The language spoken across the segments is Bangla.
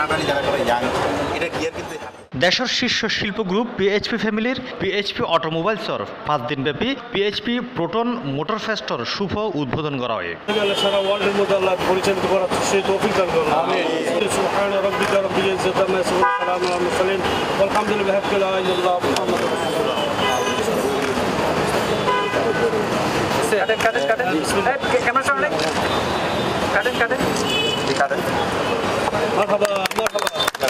টানাটানি যারা করে ইয়াং এটা গিয়ার কিন্তু দেশের শীর্ষ শিল্প গ্রুপ পিএইচপি ফ্যামিলির পিএইচপি অটোমোবাইলসর 5 দিনব্যাপী পিএইচপি প্রোটন মোটর ফেস্টর শুভ উদ্বোধন করা হয়। সারা ওয়ার্ল্ডের মধ্যে আল্লাহ পরিচালিত করার সেই তৌফিক দান করুন। আমিন। সুবহান রাব্বিকা রাব্বিল ইজ্জাতি আম্মা ইয়াসিফুন ওয়া সালামুন আলাল মুরসালিন ওয়ালহামদুলিল্লাহি রাব্বিল আলামিন। মুহাম্মাদুর রাসূলুল্লাহ। কাটেন ক্যামেরা সামনে কাটেন মারহাবা মারহাবা।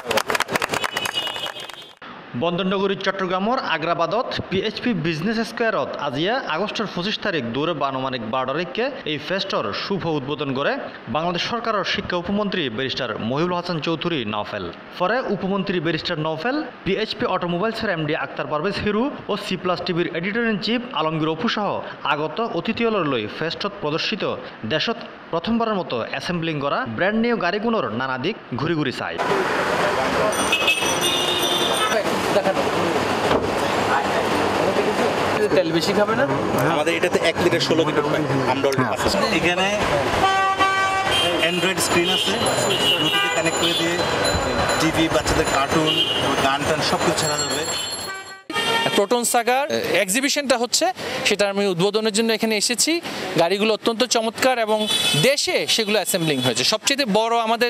বন্দরনগরী চট্টগ্রামের আগ্রাবাদত পিএইচপি বিজনেস স্কোয়ারত আজিয়া আগস্টের 25 তারিখ দৌড়ে আনুমানিক 12 তারিখে এই ফেস্টর শুভ উদ্বোধন করে বাংলাদেশ সরকারের শিক্ষা উপমন্ত্রী ব্যারিস্টার মহিবুল হাসান চৌধুরী নওফেল। পরে উপমন্ত্রী ব্যারিস্টার নওফেল পিএইচপি অটোমোবাইলসের এমডি আক্তার পারভেজ হিরু ও সি প্লাস টিভির editor in chief Alamgir Apu সহ আগত অতিথিয়লর লই ফেস্টত প্রদর্শিত দেশত প্রথমবারের মতো অ্যাসেম্বলিং করা ব্র্যান্ড নিউ গাড়িগুলোর নানা দিক ঘুরি ঘুরি চায়। তেল বেশি খাবে না আমাদের এটাতে 1 লিটার 16 লিটার পাই। আমরা এখানে অ্যান্ড্রয়েড স্ক্রিন আছে, ব্লুটুথে কানেক্ট করে দিয়ে টিভি, বাচ্চাদের কার্টুন, গান টান সব কিছু ছাড়া যাবে। প্রোটন সাগার এক্সিবিশনটা হচ্ছে সেটা আমি উদ্বোধনের জন্য এখানে এসেছি। গাড়িগুলো অত্যন্ত চমৎকার এবং দেশে সেগুলো অ্যাসেম্বলিং হয়েছে। সবচেয়ে বড় আমাদের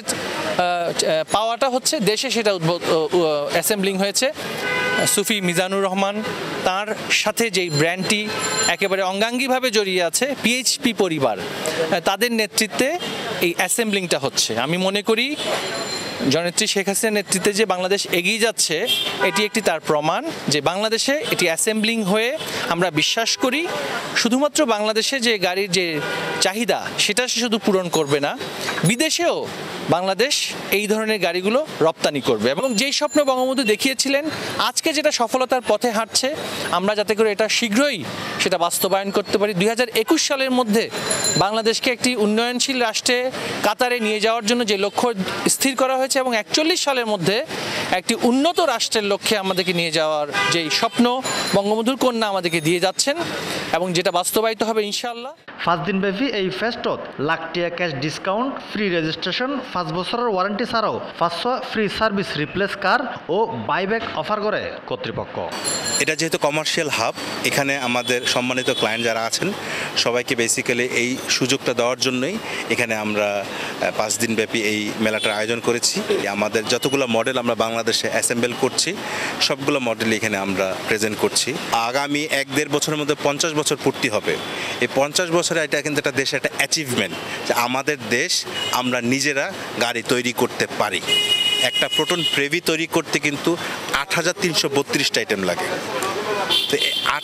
পাওয়াটা হচ্ছে দেশে সেটা অ্যাসেম্বলিং হয়েছে। সুফি মিজানুর রহমান তার সাথে যেই ব্র্যান্ডটি একেবারে অঙ্গাঙ্গিভাবে জড়িয়ে আছে পিএইচপি পরিবার, তাদের নেতৃত্বে এই অ্যাসেম্বলিংটা হচ্ছে। আমি মনে করি জননেত্রী শেখ হাসিনার নেতৃত্বে যে বাংলাদেশ এগিয়ে যাচ্ছে এটি একটি তার প্রমাণ যে বাংলাদেশে এটি অ্যাসেম্বলিং হয়ে আমরা বিশ্বাস করি শুধুমাত্র বাংলাদেশে যে গাড়ির যে চাহিদা সেটা সে শুধু পূরণ করবে না, বিদেশেও বাংলাদেশ এই ধরনের গাড়িগুলো রপ্তানি করবে। এবং যেই স্বপ্ন বঙ্গবন্ধু দেখিয়েছিলেন আজকে যেটা সফলতার পথে হাঁটছে, আমরা যাতে করে এটা শীঘ্রই সেটা বাস্তবায়ন করতে পারি। 2021 সালের মধ্যে বাংলাদেশকে একটি উন্নয়নশীল রাষ্ট্রে কাতারে নিয়ে যাওয়ার জন্য যে লক্ষ্য স্থির করা হয়েছে এবং 41 সালের মধ্যে একটি উন্নত রাষ্ট্রের লক্ষ্যে আমাদেরকে নিয়ে যাওয়ার যেই স্বপ্ন বঙ্গবন্ধুর কন্যা আমাদেরকে দিয়ে যাচ্ছেন এবং যেটা বাস্তবায়িত হবে ইনশাআল্লাহ। 5 দিনব্যাপী এই ফেস্টত লাখ টাকা ক্যাশ ডিসকাউন্ট, ফ্রি রেজিস্ট্রেশন, 5 বছরের ওয়ারেন্টি ছাড়াও 500 ফ্রি সার্ভিস রিপ্লেস কার ও বাইব্যাক অফার করে কর্তৃপক্ষ। এটা যেহেতু কমার্শিয়াল হাব, এখানে আমাদের সম্মানিত ক্লায়েন্ট যারা আছেন সবাইকে বেসিক্যালি এই সুযোগটা দেওয়ার জন্যই এখানে আমরা 5 দিনব্যাপী এই মেলাটার আয়োজন করেছি। আমাদের যতগুলো মডেল আমরা বাংলাদেশে অ্যাসেম্বল করছি সবগুলো মডেল এখানে আমরা প্রেজেন্ট করছি। আগামী 1-1.5 বছরের মধ্যে 50 বছর পূর্তি হবে। এই 50 বছরে এটা কিন্তু একটা দেশের একটা অ্যাচিভমেন্ট যে আমাদের দেশ আমরা নিজেরা গাড়ি তৈরি করতে পারি। একটা প্রোটন প্রেভি তৈরি করতে কিন্তু 8332টা আইটেম লাগে। তো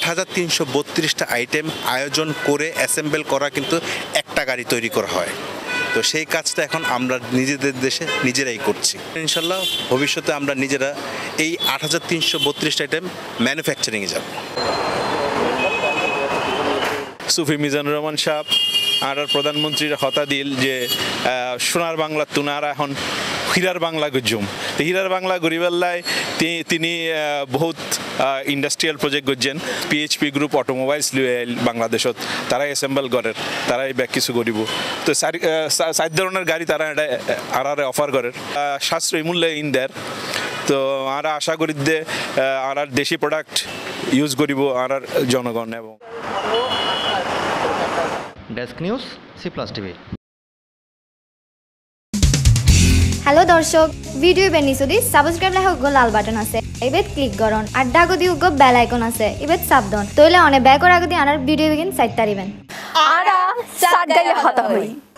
8332টা আইটেম আয়োজন করে অ্যাসেম্বল করা কিন্তু একটা গাড়ি তৈরি করা হয়। তো সেই কাজটা এখন আমরা নিজেদের দেশে নিজেরাই করছি। ইনশাল্লাহ ভবিষ্যতে আমরা নিজেরা এই 8332টা আইটেম ম্যানুফ্যাকচারিংয়ে যাব। সুফি মিজানুর রহমান সাহেব আর প্রধানমন্ত্রীর হতা দিল যে সোনার বাংলা তুনারা এখন হীরার বাংলা গুজুম। তো হীরার বাংলা গরিবাল্লায় তিনি বহুত ইন্ডাস্ট্রিয়াল প্রজেক্ট করছেন। পিএইচপি গ্রুপ অটোমোবাইলস বাংলাদেশত তারাই অ্যাসেম্বল করেন, তারাই ব্যাক কিছু করিব। তো 4 ধরনের গাড়ি তারা এটা আর অফার করেন সাশ্রয়ী মূল্যে ইন দেয়। তো আমরা আশা করি যে আর দেশি প্রোডাক্ট ইউজ করিব আর জনগণ। এবং desk news C plus TV. Hello দর্শক, ভিডিও বেনিসুদি সাবস্ক্রাইব লেখক লাল বাটন আছে, এবেত ক্লিক করুন। আর ডাগদি উগ বেল আইকন আছে, এবেত সাবধান। তইলে অনে ব্যাকর আগদি আনার ভিডিও বিগিন সাইট তারিবেন। আরা সাত গায়ে হতা হই।